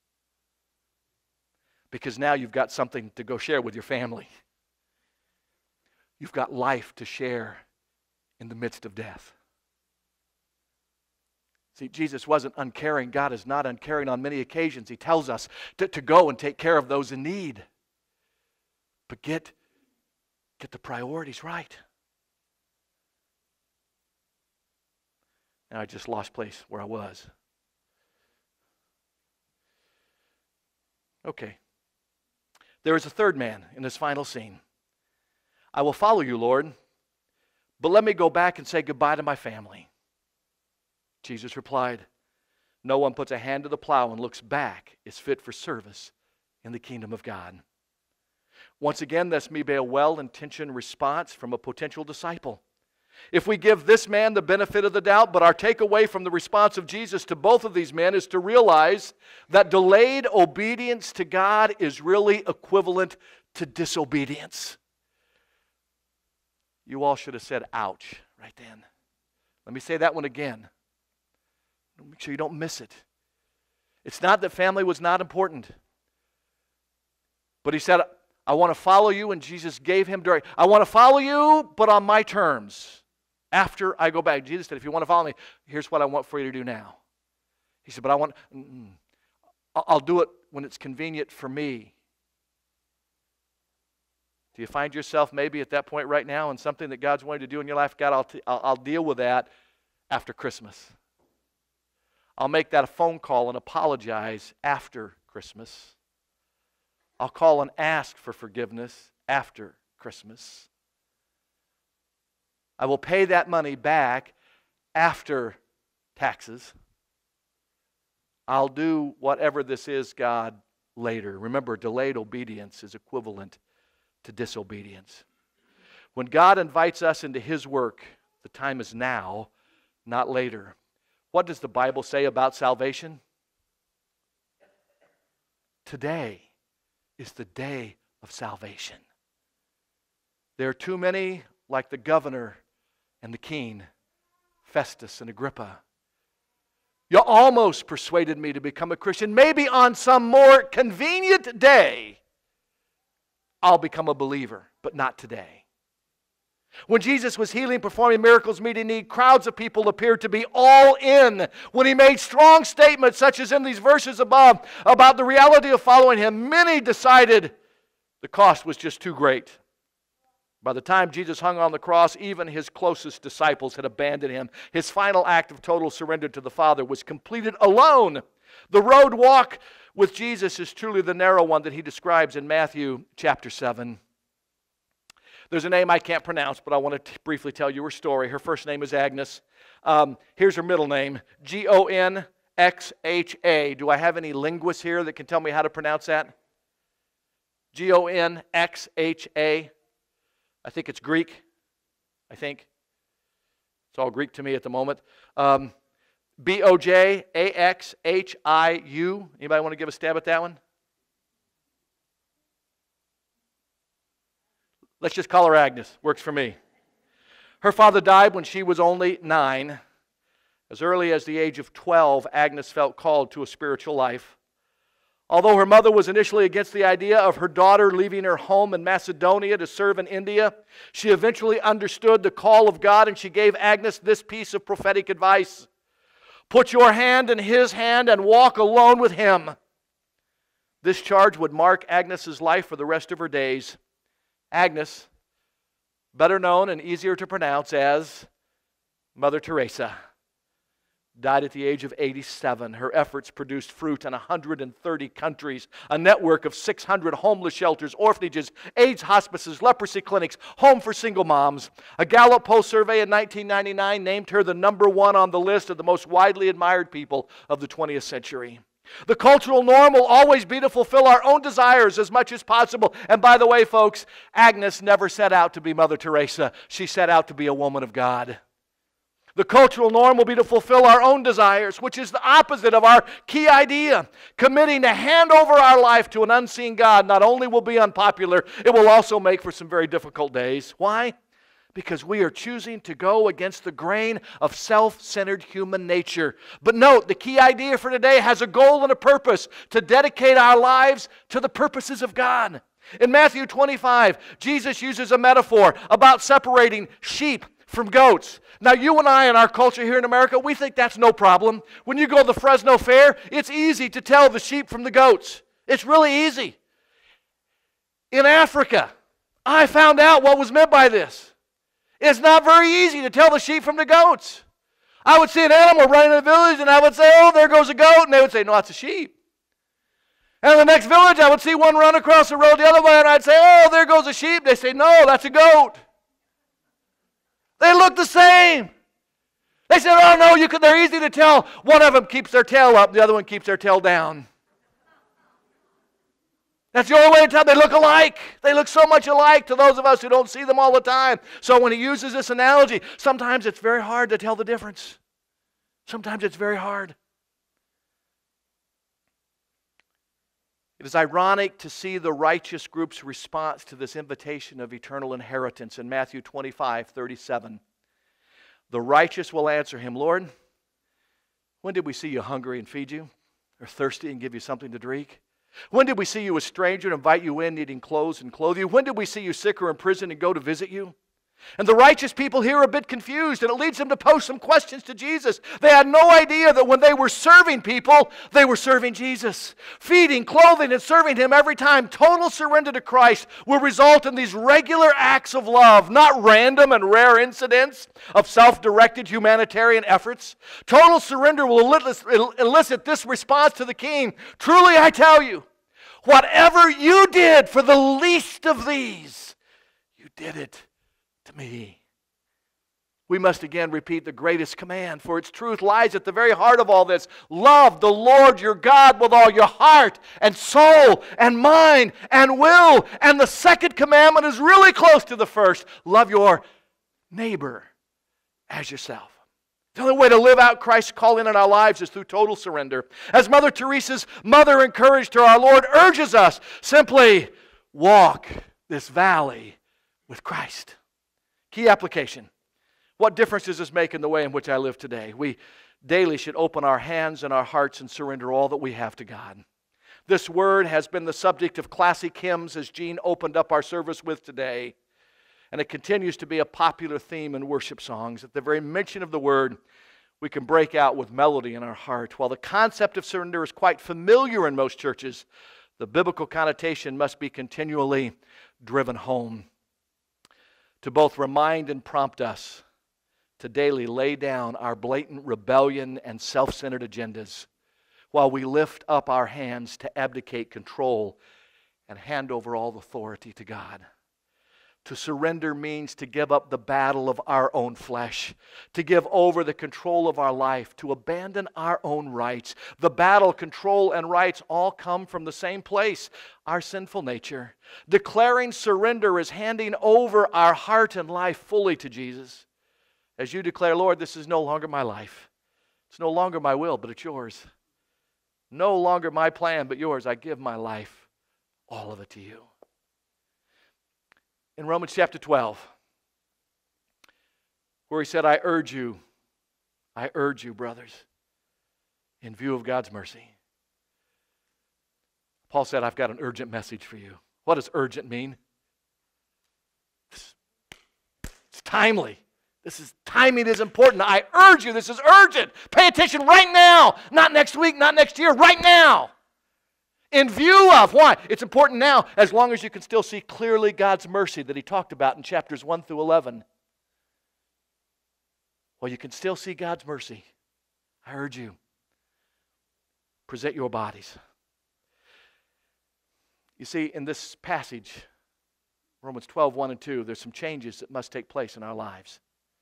Because now you've got something to go share with your family. You've got life to share in the midst of death. See, Jesus wasn't uncaring. God is not uncaring on many occasions. He tells us to go and take care of those in need. But get the priorities right. Now I just lost place where I was. Okay. There is a third man in this final scene. I will follow you, Lord, but let me go back and say goodbye to my family. Jesus replied, no one puts a hand to the plow and looks back is fit for service in the kingdom of God. Once again, this may be a well-intentioned response from a potential disciple. If we give this man the benefit of the doubt, but our takeaway from the response of Jesus to both of these men is to realize that delayed obedience to God is really equivalent to disobedience. You all should have said, ouch, right then. Let me say that one again. Make sure you don't miss it. It's not that family was not important. But he said, I want to follow you, and Jesus gave him direct. I want to follow you, but on my terms. After I go back. Jesus said, if you want to follow me, here's what I want for you to do now. He said, but I'll do it when it's convenient for me. Do you find yourself maybe at that point right now in something that God's wanting to do in your life? God, I'll deal with that after Christmas. I'll make that a phone call and apologize after Christmas. I'll call and ask for forgiveness after Christmas. I will pay that money back after taxes. I'll do whatever this is, God, later. Remember, delayed obedience is equivalent to disobedience. When God invites us into His work, the time is now, not later. What does the Bible say about salvation? Today is the day of salvation. There are too many, like the governor and the king, Festus and Agrippa. You almost persuaded me to become a Christian. Maybe on some more convenient day, I'll become a believer, but not today. When Jesus was healing, performing miracles, meeting need, crowds of people appeared to be all in. When He made strong statements, such as in these verses above, about the reality of following Him, many decided the cost was just too great. By the time Jesus hung on the cross, even His closest disciples had abandoned Him. His final act of total surrender to the Father was completed alone. The road walk with Jesus is truly the narrow one that He describes in Matthew chapter 7. There's a name I can't pronounce, but I want to briefly tell you her story. Her first name is Agnes. Here's her middle name, Gonxha. Do I have any linguists here that can tell me how to pronounce that? Gonxha. I think it's Greek. I think. It's all Greek to me at the moment. Bojaxiu. Anybody want to give a stab at that one? Let's just call her Agnes. Works for me. Her father died when she was only 9. As early as the age of 12, Agnes felt called to a spiritual life. Although her mother was initially against the idea of her daughter leaving her home in Macedonia to serve in India, she eventually understood the call of God, and she gave Agnes this piece of prophetic advice. Put your hand in His hand and walk alone with Him. This charge would mark Agnes's life for the rest of her days. Agnes, better known and easier to pronounce as Mother Teresa, died at the age of 87. Her efforts produced fruit in 130 countries, a network of 600 homeless shelters, orphanages, AIDS hospices, leprosy clinics, home for single moms. A Gallup poll survey in 1999 named her the #1 on the list of the most widely admired people of the 20th century. The cultural norm will always be to fulfill our own desires as much as possible. And by the way, folks, Agnes never set out to be Mother Teresa. She set out to be a woman of God. The cultural norm will be to fulfill our own desires, which is the opposite of our key idea. Committing to hand over our life to an unseen God not only will be unpopular, it will also make for some very difficult days. Why? Because we are choosing to go against the grain of self-centered human nature. But note, the key idea for today has a goal and a purpose: to dedicate our lives to the purposes of God. In Matthew 25, Jesus uses a metaphor about separating sheep from goats. Now, you and I in our culture here in America, we think that's no problem. When you go to the Fresno Fair, it's easy to tell the sheep from the goats. It's really easy. In Africa, I found out what was meant by this. It's not very easy to tell the sheep from the goats. I would see an animal running in the village, and I would say, oh, there goes a goat. And they would say, no, that's a sheep. And in the next village, I would see one run across the road the other way, and I'd say, oh, there goes a sheep. They say, no, that's a goat. They look the same. They said, oh, no, they're easy to tell. One of them keeps their tail up, the other one keeps their tail down. That's the only way to tell. They look alike. They look so much alike to those of us who don't see them all the time. So when he uses this analogy, sometimes it's very hard to tell the difference. Sometimes it's very hard. It is ironic to see the righteous group's response to this invitation of eternal inheritance in Matthew 25:37. The righteous will answer him, Lord, when did we see you hungry and feed you, or thirsty and give you something to drink? When did we see you a stranger and invite you in, needing clothes and clothe you? When did we see you sick or in prison and go to visit you? And the righteous people here are a bit confused, and it leads them to pose some questions to Jesus. They had no idea that when they were serving people, they were serving Jesus. Feeding, clothing, and serving Him every time, total surrender to Christ, will result in these regular acts of love, not random and rare incidents of self-directed humanitarian efforts. Total surrender will elicit this response to the King. Truly I tell you, whatever you did for the least of these, you did it to me. We must again repeat the greatest command, for its truth lies at the very heart of all this. Love the Lord your God with all your heart and soul and mind and will. And the second commandment is really close to the first. Love your neighbor as yourself. The only way to live out Christ's calling in our lives is through total surrender. As Mother Teresa's mother encouraged her, our Lord urges us, simply walk this valley with Christ. Key application. What difference does this make in the way in which I live today? We daily should open our hands and our hearts and surrender all that we have to God. This word has been the subject of classic hymns, as Gene opened up our service with today. And it continues to be a popular theme in worship songs. At the very mention of the word, we can break out with melody in our heart. While the concept of surrender is quite familiar in most churches, the biblical connotation must be continually driven home to both remind and prompt us to daily lay down our blatant rebellion and self-centered agendas while we lift up our hands to abdicate control and hand over all authority to God. To surrender means to give up the battle of our own flesh, to give over the control of our life, to abandon our own rights. The battle, control, and rights all come from the same place, our sinful nature. Declaring surrender is handing over our heart and life fully to Jesus. As you declare, Lord, this is no longer my life. It's no longer my will, but it's yours. No longer my plan, but yours. I give my life, all of it to you. In Romans chapter 12, where he said, I urge you, brothers, in view of God's mercy. Paul said, I've got an urgent message for you. What does urgent mean? It's timely. Timing is important. I urge you, this is urgent. Pay attention right now. Not next week, not next year, right now. In view of, why? It's important now as long as you can still see clearly God's mercy that he talked about in chapters 1 through 11. Well, you can still see God's mercy. I urge you, present your bodies. You see, in this passage, Romans 12, 1 and 2, there's some changes that must take place in our lives.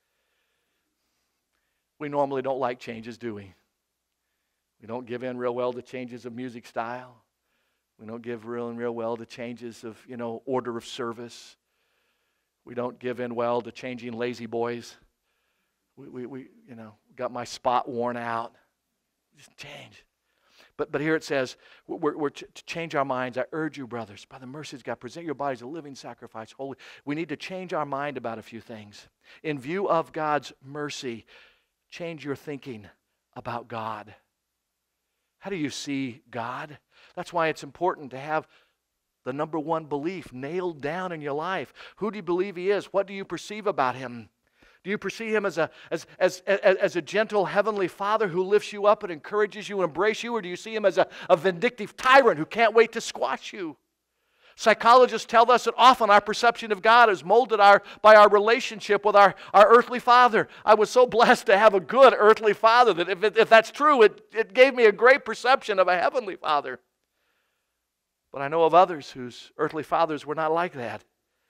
We normally don't like changes, do we? We don't give in real well to changes of music style. We don't give real well to changes of, order of service. We don't give in well to changing lazy boys. We got my spot worn out. Just change. But here it says, we're to change our minds. I urge you, brothers, by the mercies of God, present your bodies a living sacrifice, holy. We need to change our mind about a few things. In view of God's mercy, change your thinking about God. How do you see God? That's why it's important to have the number one belief nailed down in your life. Who do you believe He is? What do you perceive about Him? Do you perceive Him as a gentle heavenly Father who lifts you up and encourages you and embraces you? Or do you see Him as a vindictive tyrant who can't wait to squash you? Psychologists tell us that often our perception of God is molded by our relationship with our earthly father. I was so blessed to have a good earthly father that if that's true, it gave me a great perception of a heavenly Father. But I know of others whose earthly fathers were not like that.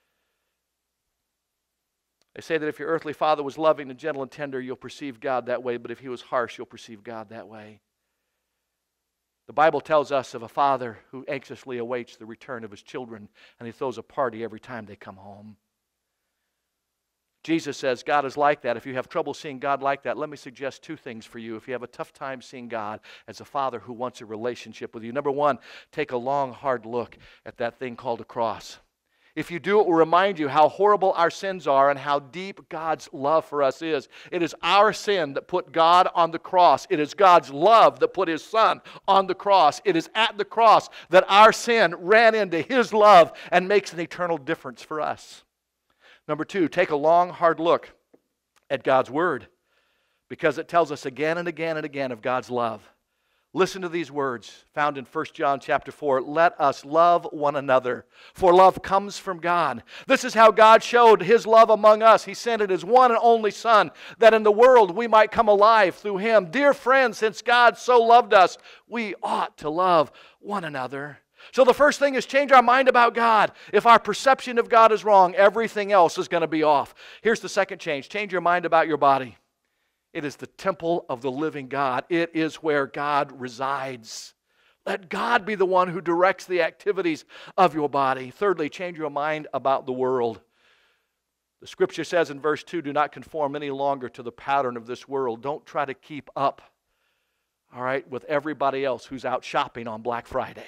They say that if your earthly father was loving and gentle and tender, you'll perceive God that way, but if he was harsh, you'll perceive God that way. The Bible tells us of a father who anxiously awaits the return of his children, and he throws a party every time they come home. Jesus says God is like that. If you have trouble seeing God like that, let me suggest two things for you. If you have a tough time seeing God as a father who wants a relationship with you, number one, take a long, hard look at that thing called a cross. If you do, it will remind you how horrible our sins are and how deep God's love for us is. It is our sin that put God on the cross. It is God's love that put His Son on the cross. It is at the cross that our sin ran into His love and makes an eternal difference for us. Number two, take a long, hard look at God's Word, because it tells us again and again and again of God's love. Listen to these words found in 1 John chapter 4. Let us love one another, for love comes from God. This is how God showed His love among us. He sent His one and only Son, that in the world we might come alive through Him. Dear friends, since God so loved us, we ought to love one another. So the first thing is change our mind about God. If our perception of God is wrong, everything else is going to be off. Here's the second change. Change your mind about your body. It is the temple of the living God. It is where God resides. Let God be the one who directs the activities of your body. Thirdly, change your mind about the world. The Scripture says in verse 2, do not conform any longer to the pattern of this world. Don't try to keep up, all right, with everybody else who's out shopping on Black Friday.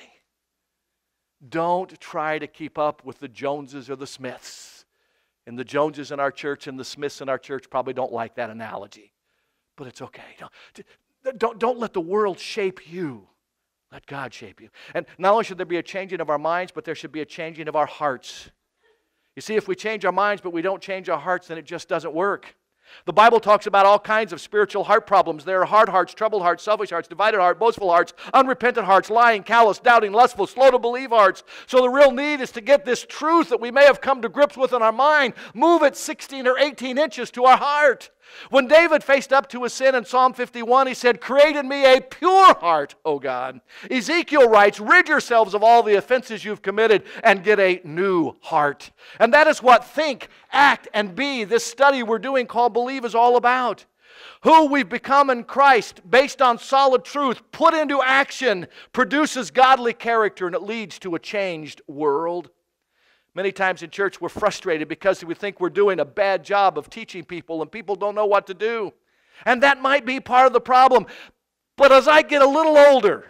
Don't try to keep up with the Joneses or the Smiths. And the Joneses in our church and the Smiths in our church probably don't like that analogy. But it's okay. Don't let the world shape you. Let God shape you. And not only should there be a changing of our minds, but there should be a changing of our hearts. You see, if we change our minds but we don't change our hearts, then it just doesn't work. The Bible talks about all kinds of spiritual heart problems. There are hard hearts, troubled hearts, selfish hearts, divided hearts, boastful hearts, unrepentant hearts, lying, callous, doubting, lustful, slow to believe hearts. So the real need is to get this truth that we may have come to grips with in our mind, move it 16 or 18 inches to our heart. When David faced up to his sin in Psalm 51, he said, create in me a pure heart, O God. Ezekiel writes, rid yourselves of all the offenses you've committed and get a new heart. And that is what Think, Act, and Be, this study we're doing called Believe, is all about. Who we've become in Christ, based on solid truth, put into action, produces godly character, and it leads to a changed world. Many times in church we're frustrated because we think we're doing a bad job of teaching people and people don't know what to do. And that might be part of the problem. But as I get a little older,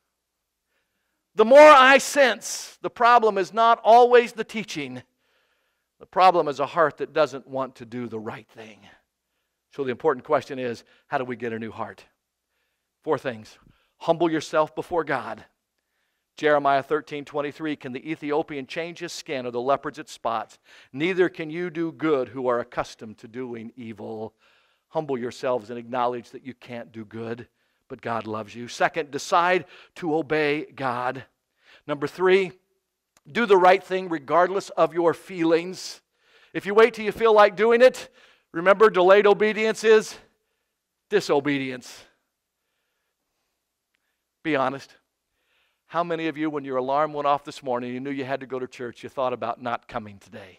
the more I sense the problem is not always the teaching. The problem is a heart that doesn't want to do the right thing. So the important question is, how do we get a new heart? 4 things. Humble yourself before God. Jeremiah 13:23, can the Ethiopian change his skin or the leopard's its spots? Neither can you do good who are accustomed to doing evil. Humble yourselves and acknowledge that you can't do good, but God loves you. Second, decide to obey God. Number 3, do the right thing regardless of your feelings. If you wait till you feel like doing it, remember, delayed obedience is disobedience. Be honest. How many of you, when your alarm went off this morning, you knew you had to go to church, you thought about not coming today?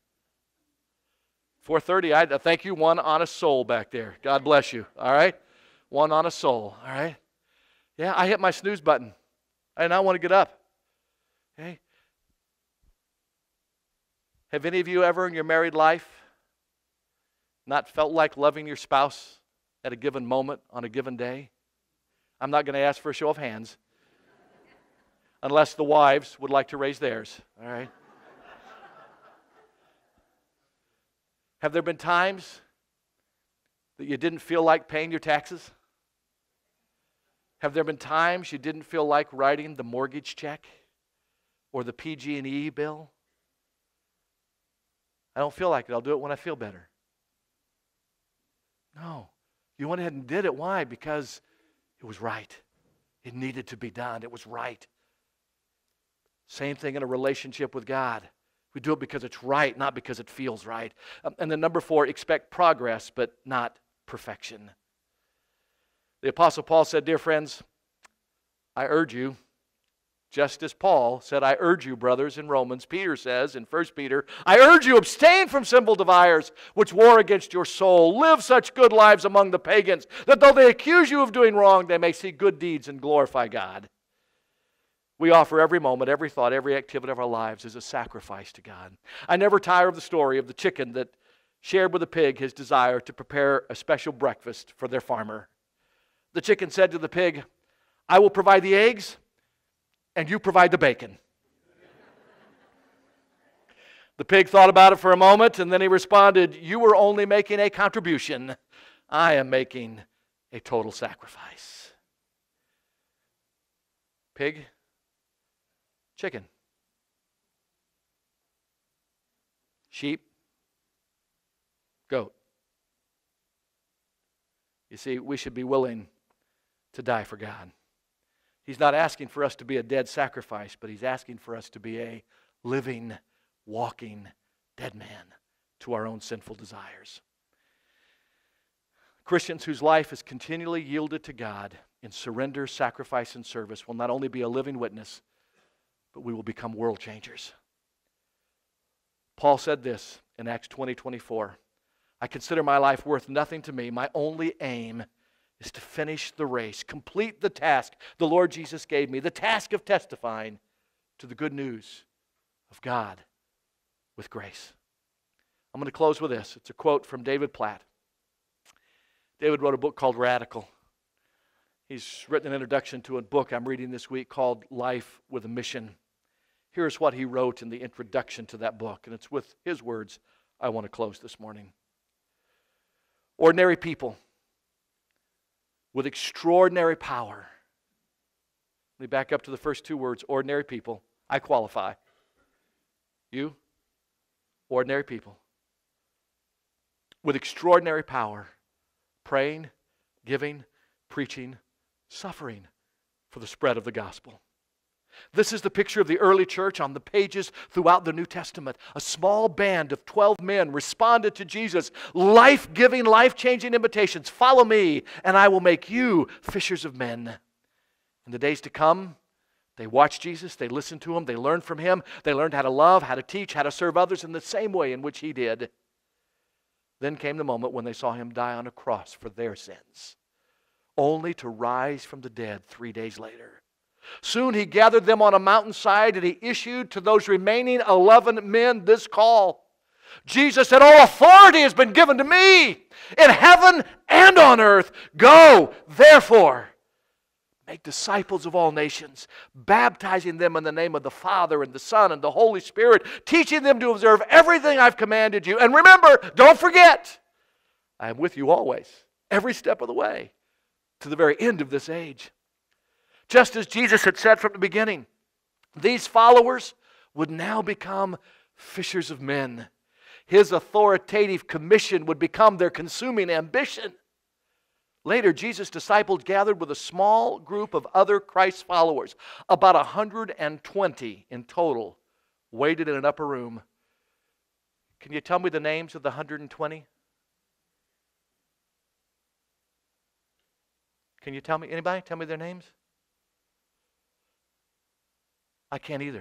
4:30, I thank you, one honest soul back there. God bless you, all right? One honest soul, all right? Yeah, I hit my snooze button. I did not want to get up. Okay? Have any of you ever in your married life not felt like loving your spouse at a given moment on a given day? I'm not going to ask for a show of hands. Unless the wives would like to raise theirs, all right? Have there been times that you didn't feel like paying your taxes? Have there been times you didn't feel like writing the mortgage check or the PG&E bill? I don't feel like it. I'll do it when I feel better. No. You went ahead and did it. Why? Because it was right. It needed to be done. It was right. Same thing in a relationship with God. We do it because it's right, not because it feels right. And then number 4, expect progress, but not perfection. The Apostle Paul said, dear friends, I urge you, just as Paul said, I urge you, brothers, in Romans. Peter says in 1 Peter, I urge you, abstain from sinful desires which war against your soul. Live such good lives among the pagans, that though they accuse you of doing wrong, they may see good deeds and glorify God. We offer every moment, every thought, every activity of our lives as a sacrifice to God. I never tire of the story of the chicken that shared with the pig his desire to prepare a special breakfast for their farmer. The chicken said to the pig, "I will provide the eggs, and you provide the bacon." The pig thought about it for a moment, and then he responded, "You were only making a contribution. I am making a total sacrifice." Pig, chicken, sheep, goat. You see, we should be willing to die for God. He's not asking for us to be a dead sacrifice, but He's asking for us to be a living, walking, dead man to our own sinful desires. Christians whose life is continually yielded to God in surrender, sacrifice, and service will not only be a living witness, but we will become world changers. Paul said this in Acts 20:24. "I consider my life worth nothing to me. My only aim is to finish the race, complete the task the Lord Jesus gave me, the task of testifying to the good news of God with grace." I'm going to close with this. It's a quote from David Platt. David wrote a book called Radical. He's written an introduction to a book I'm reading this week called Life with a Mission. Here's what he wrote in the introduction to that book, and it's with his words I want to close this morning. Ordinary people with extraordinary power. Let me back up to the first two words, ordinary people. I qualify. You? Ordinary people with extraordinary power, praying, giving, preaching, suffering for the spread of the gospel. This is the picture of the early church on the pages throughout the New Testament. A small band of 12 men responded to Jesus' life-giving, life-changing invitations. "Follow me, and I will make you fishers of men." In the days to come, they watched Jesus, they listened to Him, they learned from Him, they learned how to love, how to teach, how to serve others in the same way in which He did. Then came the moment when they saw Him die on a cross for their sins, only to rise from the dead 3 days later. Soon He gathered them on a mountainside, and He issued to those remaining 11 men this call. Jesus said, "All authority has been given to me in heaven and on earth. Go, therefore, make disciples of all nations, baptizing them in the name of the Father and the Son and the Holy Spirit, teaching them to observe everything I've commanded you. And remember, don't forget, I am with you always, every step of the way, to the very end of this age." Just as Jesus had said from the beginning, these followers would now become fishers of men. His authoritative commission would become their consuming ambition. Later, Jesus' disciples gathered with a small group of other Christ followers, about 120 in total, waited in an upper room. Can you tell me the names of the 120? Can you tell me? Anybody? Tell me their names? I can't either.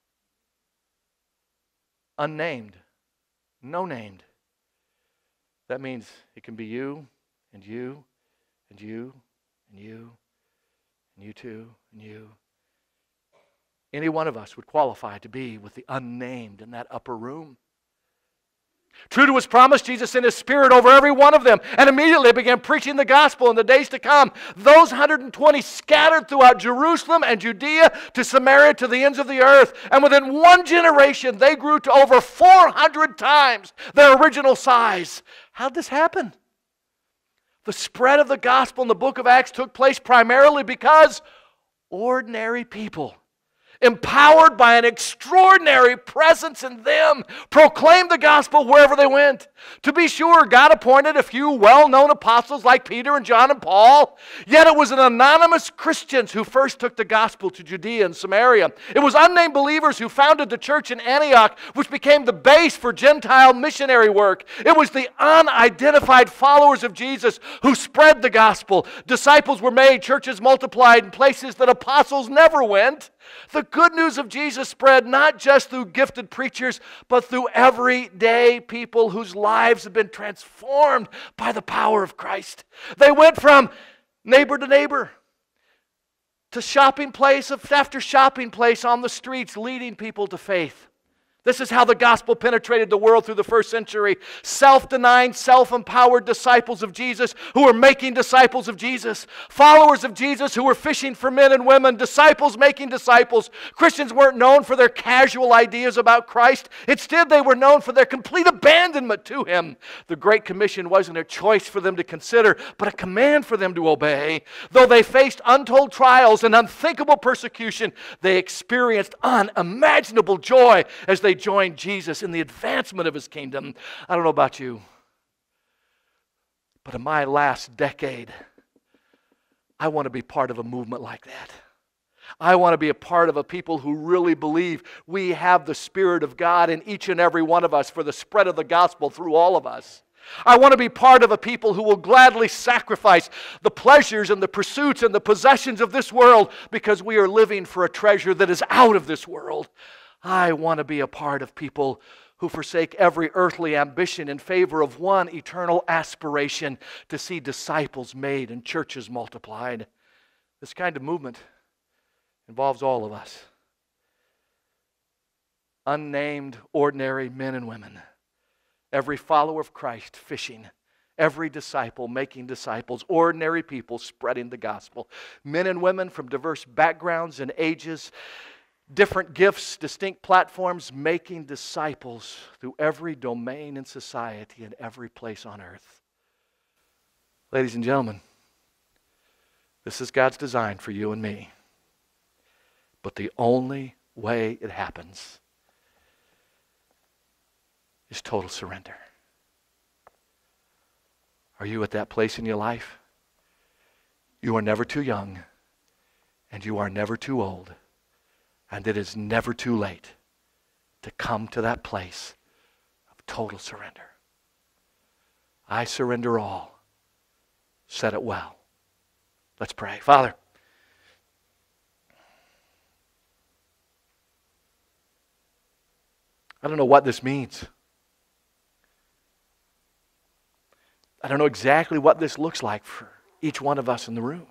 Unnamed. No named. That means it can be you, and you, and you, and you, and you too, and you. Any one of us would qualify to be with the unnamed in that upper room. True to His promise, Jesus sent His Spirit over every one of them and immediately began preaching the gospel in the days to come. Those 120 scattered throughout Jerusalem and Judea to Samaria to the ends of the earth. And within one generation, they grew to over 400 times their original size. How did this happen? The spread of the gospel in the book of Acts took place primarily because ordinary people, empowered by an extraordinary presence in them, proclaimed the gospel wherever they went. To be sure, God appointed a few well-known apostles like Peter and John and Paul, yet it was an anonymous Christians who first took the gospel to Judea and Samaria. It was unnamed believers who founded the church in Antioch, which became the base for Gentile missionary work. It was the unidentified followers of Jesus who spread the gospel. Disciples were made, churches multiplied in places that apostles never went. The good news of Jesus spread not just through gifted preachers, but through everyday people whose lives have been transformed by the power of Christ. They went from neighbor to neighbor, to shopping place after shopping place on the streets, leading people to faith. This is how the gospel penetrated the world through the first century. Self-denying, self-empowered disciples of Jesus who were making disciples of Jesus. Followers of Jesus who were fishing for men and women. Disciples making disciples. Christians weren't known for their casual ideas about Christ. Instead, they were known for their complete abandonment to Him. The Great Commission wasn't a choice for them to consider, but a command for them to obey. Though they faced untold trials and unthinkable persecution, they experienced unimaginable joy as they joined Jesus in the advancement of His kingdom. I don't know about you, but in my last decade, I want to be part of a movement like that. I want to be a part of a people who really believe we have the Spirit of God in each and every one of us for the spread of the gospel through all of us. I want to be part of a people who will gladly sacrifice the pleasures and the pursuits and the possessions of this world because we are living for a treasure that is out of this world. I want to be a part of people who forsake every earthly ambition in favor of one eternal aspiration to see disciples made and churches multiplied. This kind of movement involves all of us. Unnamed, ordinary men and women. Every follower of Christ fishing. Every disciple making disciples. Ordinary people spreading the gospel. Men and women from diverse backgrounds and ages. Different gifts, distinct platforms, making disciples through every domain in society and every place on earth. Ladies and gentlemen, this is God's design for you and me. But the only way it happens is total surrender. Are you at that place in your life? You are never too young, and you are never too old. And it is never too late to come to that place of total surrender. I surrender all. Said it well. Let's pray. Father, I don't know what this means. I don't know exactly what this looks like for each one of us in the room.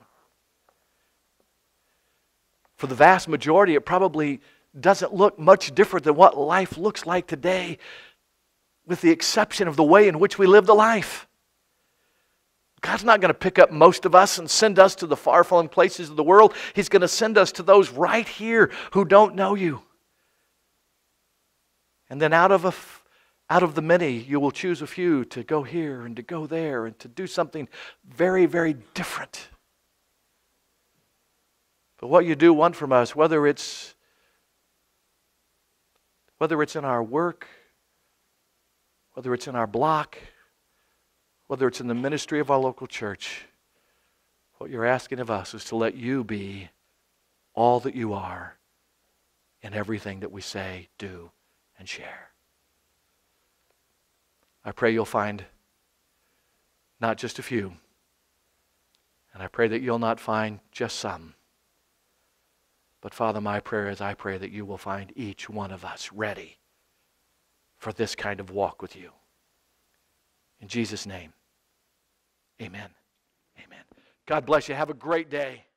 For the vast majority, it probably doesn't look much different than what life looks like today, with the exception of the way in which we live the life. God's not going to pick up most of us and send us to the far-flung places of the world. He's going to send us to those right here who don't know you. And then out of the many, you will choose a few to go here and to go there and to do something very, very different. But what you do want from us, whether it's in our work, whether it's in our block, whether it's in the ministry of our local church, what you're asking of us is to let you be all that you are in everything that we say, do, and share. I pray you'll find not just a few, and I pray that you'll not find just some. But Father, my prayer is I pray that you will find each one of us ready for this kind of walk with you. In Jesus' name, amen. Amen. God bless you. Have a great day.